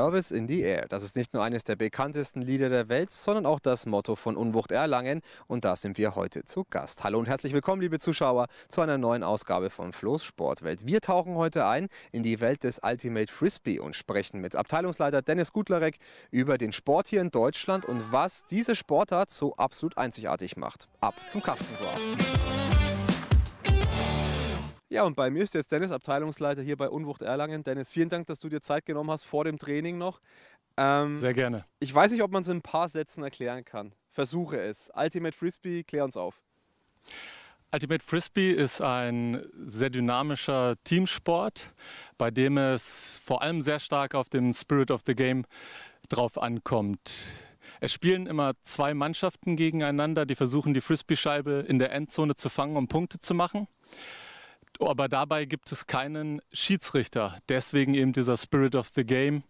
Love is in the air. Das ist nicht nur eines der bekanntesten Lieder der Welt, sondern auch das Motto von Unwucht Erlangen. Und da sind wir heute zu Gast. Hallo und herzlich willkommen, liebe Zuschauer, zu einer neuen Ausgabe von Flo's Sportwelt. Wir tauchen heute ein in die Welt des Ultimate Frisbee und sprechen mit Abteilungsleiter Dennis Gutlarek über den Sport hier in Deutschland und was diese Sportart so absolut einzigartig macht. Ab zum Kastenkorb. Ja, und bei mir ist jetzt Dennis, Abteilungsleiter hier bei Unwucht Erlangen. Dennis, vielen Dank, dass du dir Zeit genommen hast vor dem Training noch. Sehr gerne. Ich weiß nicht, ob man es in ein paar Sätzen erklären kann. Versuche es. Ultimate Frisbee, klär uns auf. Ultimate Frisbee ist ein sehr dynamischer Teamsport, bei dem es vor allem sehr stark auf den Spirit of the Game drauf ankommt. Es spielen immer zwei Mannschaften gegeneinander, die versuchen, die Frisbee-Scheibe in der Endzone zu fangen, um Punkte zu machen. Aber dabei gibt es keinen Schiedsrichter. Deswegen eben dieser Spirit of the Game.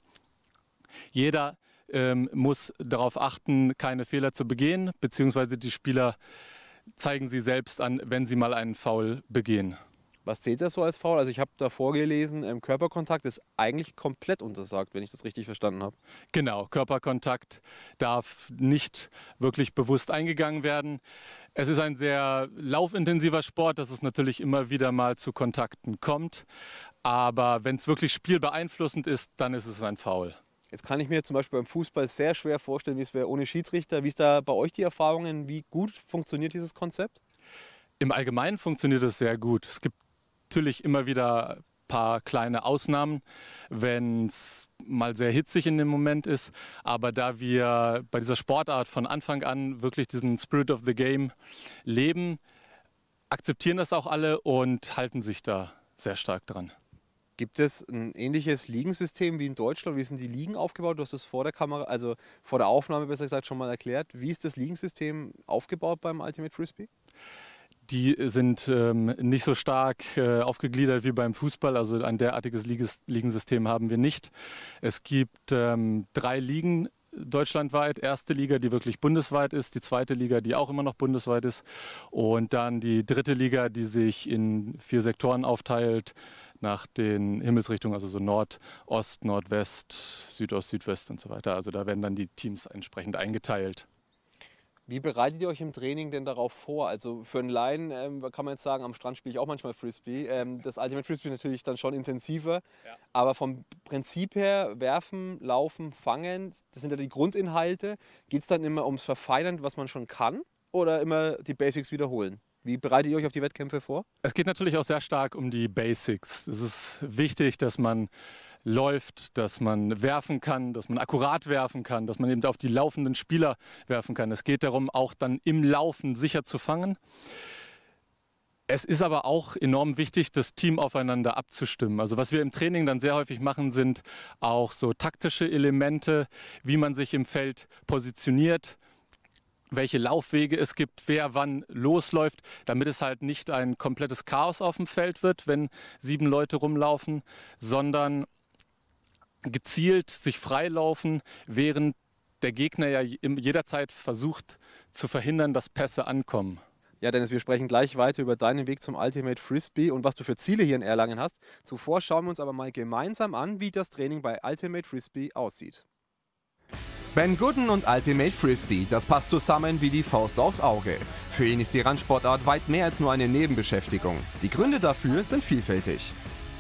Jeder muss darauf achten, keine Fehler zu begehen, beziehungsweise die Spieler zeigen sie selbst an, wenn sie mal einen Foul begehen. Was zählt das so als Foul? Also ich habe da vorgelesen, Körperkontakt ist eigentlich komplett untersagt, wenn ich das richtig verstanden habe. Genau, Körperkontakt darf nicht wirklich bewusst eingegangen werden. Es ist ein sehr laufintensiver Sport, dass es natürlich immer wieder mal zu Kontakten kommt. Aber wenn es wirklich spielbeeinflussend ist, dann ist es ein Foul. Jetzt kann ich mir zum Beispiel beim Fußball sehr schwer vorstellen, wie es wäre ohne Schiedsrichter. Wie ist da bei euch die Erfahrungen? Wie gut funktioniert dieses Konzept? Im Allgemeinen funktioniert es sehr gut. Es gibt natürlich immer wieder ein paar kleine Ausnahmen, wenn es mal sehr hitzig in dem Moment ist. Aber da wir bei dieser Sportart von Anfang an wirklich diesen Spirit of the Game leben, akzeptieren das auch alle und halten sich da sehr stark dran. Gibt es ein ähnliches Ligensystem wie in Deutschland? Wie sind die Ligen aufgebaut? Du hast es vor der Kamera, also vor der Aufnahme besser gesagt, schon mal erklärt. Wie ist das Ligensystem aufgebaut beim Ultimate Frisbee? Die sind nicht so stark aufgegliedert wie beim Fußball. Also ein derartiges Ligensystem haben wir nicht. Es gibt 3 Ligen deutschlandweit. Erste Liga, die wirklich bundesweit ist. Die zweite Liga, die auch immer noch bundesweit ist. Und dann die dritte Liga, die sich in 4 Sektoren aufteilt nach den Himmelsrichtungen, also so Nord, Ost, Nordwest, Südost, Südwest und so weiter. Also da werden dann die Teams entsprechend eingeteilt. Wie bereitet ihr euch im Training denn darauf vor? Also für einen Laien kann man jetzt sagen, am Strand spiele ich auch manchmal Frisbee. Das Ultimate Frisbee natürlich dann schon intensiver. Ja. Aber vom Prinzip her, werfen, laufen, fangen, das sind ja die Grundinhalte. Geht es dann immer ums Verfeinern, was man schon kann? Oder immer die Basics wiederholen? Wie bereitet ihr euch auf die Wettkämpfe vor? Es geht natürlich auch sehr stark um die Basics. Es ist wichtig, dass man läuft, dass man werfen kann, dass man akkurat werfen kann, dass man eben auf die laufenden Spieler werfen kann. Es geht darum, auch dann im Laufen sicher zu fangen. Es ist aber auch enorm wichtig, das Team aufeinander abzustimmen. Also was wir im Training dann sehr häufig machen, sind auch so taktische Elemente, wie man sich im Feld positioniert, welche Laufwege es gibt, wer wann losläuft, damit es halt nicht ein komplettes Chaos auf dem Feld wird, wenn 7 Leute rumlaufen, sondern gezielt sich freilaufen, während der Gegner ja jederzeit versucht zu verhindern, dass Pässe ankommen. Ja, Dennis, wir sprechen gleich weiter über deinen Weg zum Ultimate Frisbee und was du für Ziele hier in Erlangen hast. Zuvor schauen wir uns aber mal gemeinsam an, wie das Training bei Ultimate Frisbee aussieht. Ben Gooden und Ultimate Frisbee, das passt zusammen wie die Faust aufs Auge. Für ihn ist die Randsportart weit mehr als nur eine Nebenbeschäftigung. Die Gründe dafür sind vielfältig.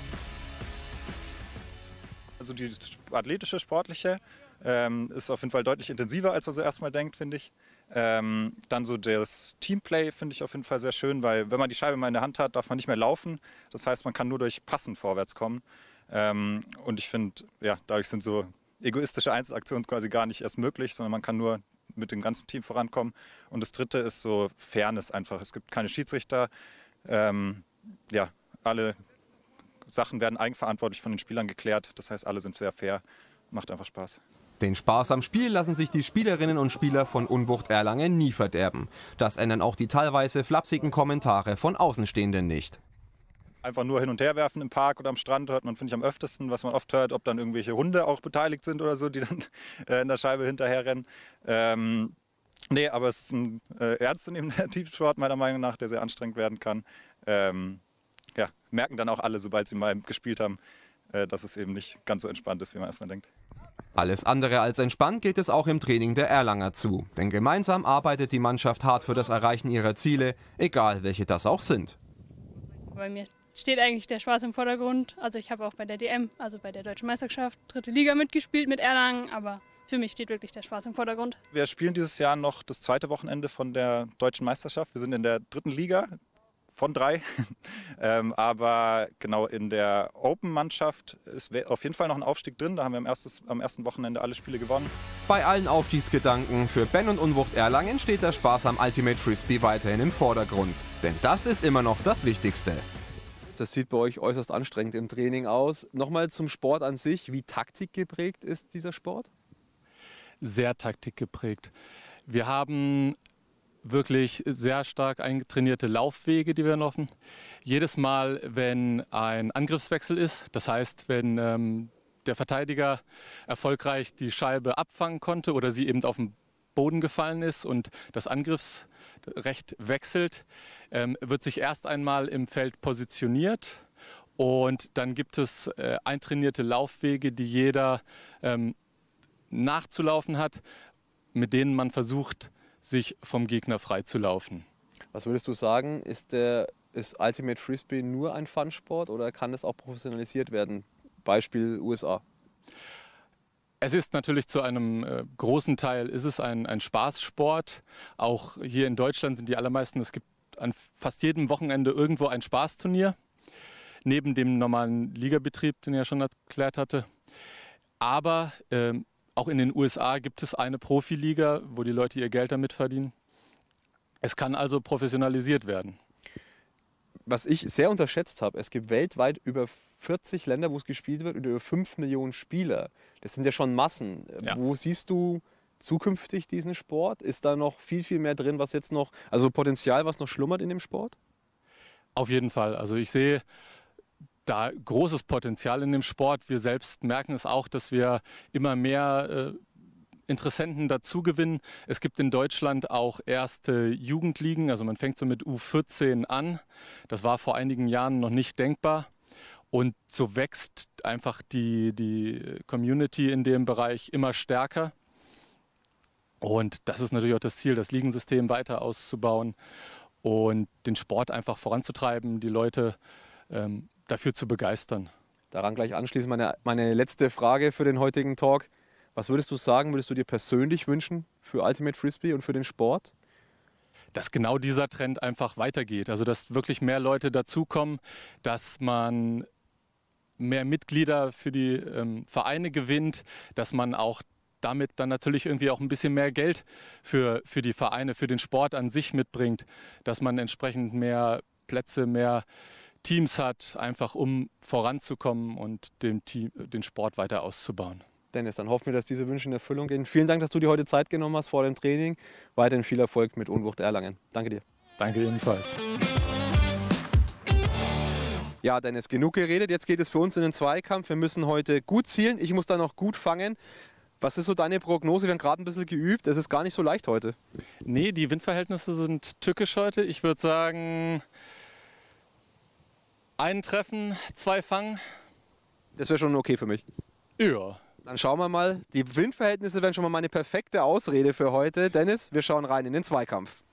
Also die athletische, sportliche ist auf jeden Fall deutlich intensiver, als man so erstmal denkt, finde ich. Dann so das Teamplay finde ich auf jeden Fall sehr schön, weil wenn man die Scheibe mal in der Hand hat, darf man nicht mehr laufen. Das heißt, man kann nur durch Passen vorwärts kommen. Und ich finde, ja, dadurch sind so egoistische Einzelaktionen quasi gar nicht erst möglich, sondern man kann nur mit dem ganzen Team vorankommen. Und das Dritte ist so Fairness einfach. Es gibt keine Schiedsrichter. Ja, alle Sachen werden eigenverantwortlich von den Spielern geklärt. Das heißt, alle sind sehr fair. Macht einfach Spaß. Den Spaß am Spiel lassen sich die Spielerinnen und Spieler von Unwucht Erlangen nie verderben. Das ändern auch die teilweise flapsigen Kommentare von Außenstehenden nicht. Einfach nur hin und her werfen im Park oder am Strand hört man, finde ich, am öftesten. Was man oft hört, ob dann irgendwelche Hunde auch beteiligt sind oder so, die dann in der Scheibe hinterherrennen. Nee, aber es ist ein ernstzunehmender Teamsport meiner Meinung nach, der sehr anstrengend werden kann. Ja, merken dann auch alle, sobald sie mal gespielt haben, dass es eben nicht ganz so entspannt ist, wie man erstmal denkt. Alles andere als entspannt geht es auch im Training der Erlanger zu. Denn gemeinsam arbeitet die Mannschaft hart für das Erreichen ihrer Ziele, egal welche das auch sind. Bei mir steht eigentlich der Spaß im Vordergrund. Also ich habe auch bei der DM, also bei der Deutschen Meisterschaft, 3. Liga mitgespielt mit Erlangen, aber für mich steht wirklich der Spaß im Vordergrund. Wir spielen dieses Jahr noch das 2. Wochenende von der Deutschen Meisterschaft. Wir sind in der 3. Liga von 3. Aber genau in der Open-Mannschaft ist auf jeden Fall noch ein Aufstieg drin. Da haben wir am ersten Wochenende alle Spiele gewonnen. Bei allen Aufstiegsgedanken für Ben und Unwucht Erlangen steht der Spaß am Ultimate Frisbee weiterhin im Vordergrund. Denn das ist immer noch das Wichtigste. Das sieht bei euch äußerst anstrengend im Training aus. Nochmal zum Sport an sich. Wie taktikgeprägt ist dieser Sport? Sehr taktikgeprägt. Wir haben wirklich sehr stark eingetrainierte Laufwege, die wir laufen. Jedes Mal, wenn ein Angriffswechsel ist, das heißt, wenn der Verteidiger erfolgreich die Scheibe abfangen konnte oder sie eben auf den Boden gefallen ist und das Angriffsrecht wechselt, wird sich erst einmal im Feld positioniert und dann gibt es eintrainierte Laufwege, die jeder nachzulaufen hat, mit denen man versucht, sich vom Gegner freizulaufen. Was würdest du sagen, ist Ultimate Frisbee nur ein Fun-Sport oder kann es auch professionalisiert werden? Beispiel USA. Es ist natürlich zu einem großen Teil ein Spaßsport. Auch hier in Deutschland sind die allermeisten, es gibt an fast jedem Wochenende irgendwo ein Spaßturnier, neben dem normalen Ligabetrieb, den ich ja schon erklärt hatte. Aber auch in den USA gibt es eine Profiliga, wo die Leute ihr Geld damit verdienen. Es kann also professionalisiert werden. Was ich sehr unterschätzt habe, es gibt weltweit über 40 Länder, wo es gespielt wird, und über 5 Millionen Spieler. Das sind ja schon Massen. Ja. Wo siehst du zukünftig diesen Sport? Ist da noch viel, viel mehr drin, was jetzt noch, also Potenzial, was noch schlummert in dem Sport? Auf jeden Fall. Also ich sehe da großes Potenzial in dem Sport. Wir selbst merken es auch, dass wir immer mehr Interessenten dazu gewinnen. Es gibt in Deutschland auch erste Jugendligen, also man fängt so mit U14 an. Das war vor einigen Jahren noch nicht denkbar. Und so wächst einfach die Community in dem Bereich immer stärker. Und das ist natürlich auch das Ziel, das Ligensystem weiter auszubauen und den Sport einfach voranzutreiben, die Leute dafür zu begeistern. Daran gleich anschließend meine letzte Frage für den heutigen Talk. Was würdest du sagen, würdest du dir persönlich wünschen für Ultimate Frisbee und für den Sport? Dass genau dieser Trend einfach weitergeht. Also dass wirklich mehr Leute dazukommen, dass man mehr Mitglieder für die Vereine gewinnt, dass man auch damit dann natürlich irgendwie auch ein bisschen mehr Geld für die Vereine, für den Sport an sich mitbringt, dass man entsprechend mehr Plätze, mehr Teams hat, einfach um voranzukommen und den Sport weiter auszubauen. Dennis, dann hoffen wir, dass diese Wünsche in Erfüllung gehen. Vielen Dank, dass du dir heute Zeit genommen hast vor dem Training. Weiterhin viel Erfolg mit Unwucht Erlangen. Danke dir. Danke ebenfalls. Ja, Dennis, genug geredet. Jetzt geht es für uns in den Zweikampf. Wir müssen heute gut zielen. Ich muss da noch gut fangen. Was ist so deine Prognose? Wir haben gerade ein bisschen geübt. Es ist gar nicht so leicht heute. Nee, die Windverhältnisse sind tückisch heute. Ich würde sagen, einen treffen, 2 fangen. Das wäre schon okay für mich. Ja. Dann schauen wir mal. Die Windverhältnisse wären schon mal meine perfekte Ausrede für heute. Dennis, wir schauen rein in den Zweikampf.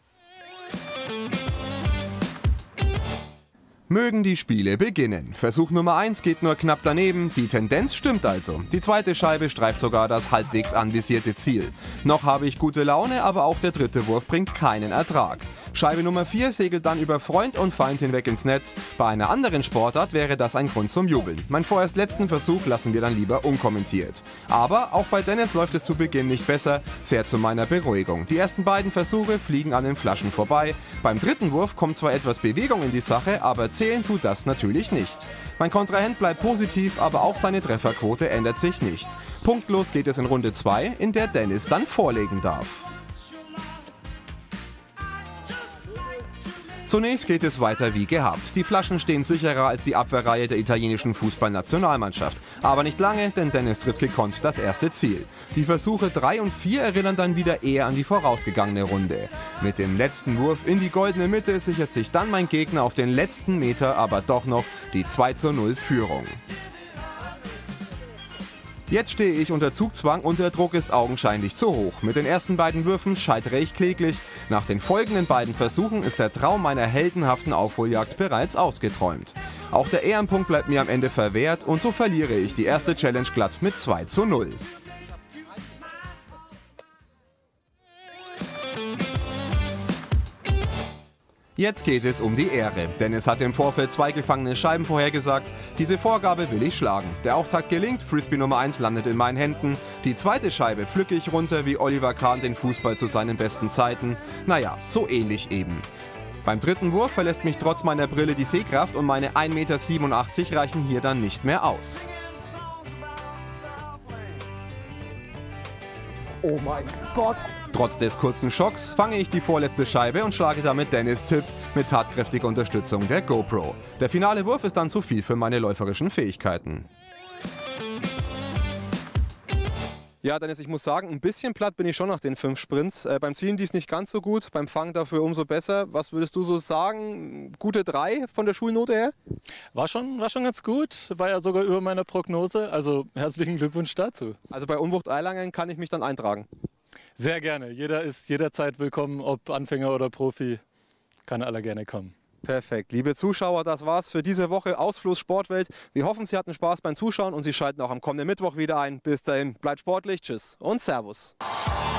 Mögen die Spiele beginnen. Versuch Nummer 1 geht nur knapp daneben. Die Tendenz stimmt also. Die zweite Scheibe streift sogar das halbwegs anvisierte Ziel. Noch habe ich gute Laune, aber auch der dritte Wurf bringt keinen Ertrag. Scheibe Nummer 4 segelt dann über Freund und Feind hinweg ins Netz. Bei einer anderen Sportart wäre das ein Grund zum Jubeln. Meinen vorerst letzten Versuch lassen wir dann lieber unkommentiert. Aber auch bei Dennis läuft es zu Beginn nicht besser, sehr zu meiner Beruhigung. Die ersten beiden Versuche fliegen an den Flaschen vorbei. Beim dritten Wurf kommt zwar etwas Bewegung in die Sache, aber zählen tut das natürlich nicht. Mein Kontrahent bleibt positiv, aber auch seine Trefferquote ändert sich nicht. Punktlos geht es in Runde 2, in der Dennis dann vorlegen darf. Zunächst geht es weiter wie gehabt. Die Flaschen stehen sicherer als die Abwehrreihe der italienischen Fußballnationalmannschaft. Aber nicht lange, denn Dennis trifft gekonnt das erste Ziel. Die Versuche 3 und 4 erinnern dann wieder eher an die vorausgegangene Runde. Mit dem letzten Wurf in die goldene Mitte sichert sich dann mein Gegner auf den letzten Meter aber doch noch die 2:0 Führung. Jetzt stehe ich unter Zugzwang und der Druck ist augenscheinlich zu hoch. Mit den ersten beiden Würfen scheitere ich kläglich. Nach den folgenden beiden Versuchen ist der Traum meiner heldenhaften Aufholjagd bereits ausgeträumt. Auch der Ehrenpunkt bleibt mir am Ende verwehrt und so verliere ich die erste Challenge glatt mit 2:0. Jetzt geht es um die Ehre. Dennis hat im Vorfeld 2 gefangene Scheiben vorhergesagt. Diese Vorgabe will ich schlagen. Der Auftakt gelingt, Frisbee Nummer 1 landet in meinen Händen. Die zweite Scheibe pflücke ich runter wie Oliver Kahn den Fußball zu seinen besten Zeiten. Naja, so ähnlich eben. Beim dritten Wurf verlässt mich trotz meiner Brille die Sehkraft und meine 1,87 Meter reichen hier dann nicht mehr aus. Oh mein Gott! Trotz des kurzen Schocks fange ich die vorletzte Scheibe und schlage damit Dennis Tipp mit tatkräftiger Unterstützung der GoPro. Der finale Wurf ist dann zu viel für meine läuferischen Fähigkeiten. Ja, Dennis, ich muss sagen, ein bisschen platt bin ich schon nach den 5 Sprints. Beim Zielen dies nicht ganz so gut, beim Fang dafür umso besser. Was würdest du so sagen? Gute 3 von der Schulnote her? War schon ganz gut, war ja sogar über meiner Prognose, also herzlichen Glückwunsch dazu. Also bei Unwucht Erlangen kann ich mich dann eintragen? Sehr gerne, jeder ist jederzeit willkommen, ob Anfänger oder Profi, kann aller gerne kommen. Perfekt. Liebe Zuschauer, das war's für diese Woche aus Floß Sportwelt. Wir hoffen, Sie hatten Spaß beim Zuschauen und Sie schalten auch am kommenden Mittwoch wieder ein. Bis dahin, bleibt sportlich, tschüss und Servus.